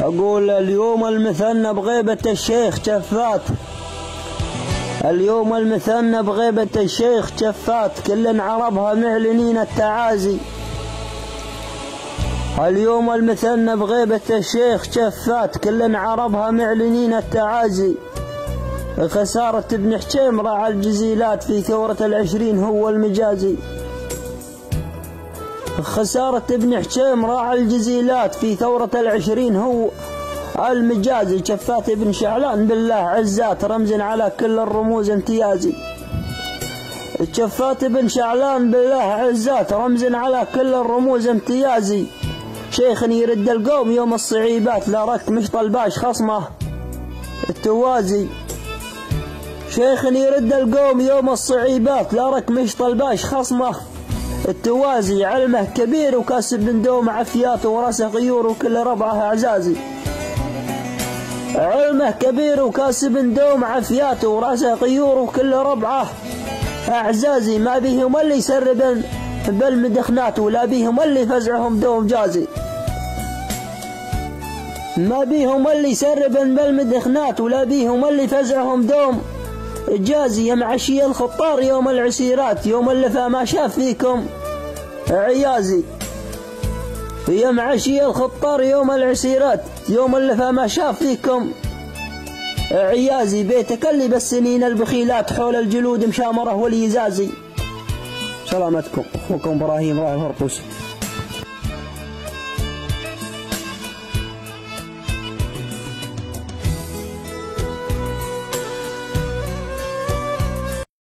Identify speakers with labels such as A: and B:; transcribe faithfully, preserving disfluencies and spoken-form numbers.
A: أقول اليوم المثنى بغيبة الشيخ شفات، اليوم المثنى بغيبة الشيخ شفات، كل عربها معلنين التعازي. اليوم المثنى بغيبة الشيخ شفات، كل عربها معلنين التعازي. خسارة ابن حكيم راعى الجزيلات في ثورة العشرين هو المجازي. خسارة ابن حكيم راعى الجزيلات في ثورة العشرين هو المجازي. شفات ابن شعلان بالله عزات، رمز على كل الرموز امتيازي. شفات ابن شعلان بالله عزات، رمز على كل الرموز امتيازي. شيخ يرد القوم يوم الصعيبات، لا رك مش طلباش خصمه التوازي. شيخ يرد القوم يوم الصعيبات، لا رك مش طلباش خصمه التوازي. علمه كبير وكاسب من دوم عفيات، وراسه غيور وكل ربعه اعزازي. علمه كبير وكاسب من دوم عفيات، وراسه غيور وكل ربعه اعزازي. ما بيهم اللي يسربن بالمدخنات، ولا بيهم اللي فزعهم دوم جازي. ما بيهم اللي يسربن بالمدخنات، ولا بيهم اللي فزعهم دوم جازي. يا معشي الخطار يوم العسيرات، يوم اللفا ما شاف فيكم عيازي. يا معشي الخطار يوم العسيرات، يوم اللفا ما شاف فيكم عيازي. بيتك اللي بالسنين البخيلات، حول الجلود مشامره واليزازي. سلامتكم، اخوكم ابراهيم راعي الهرقوس.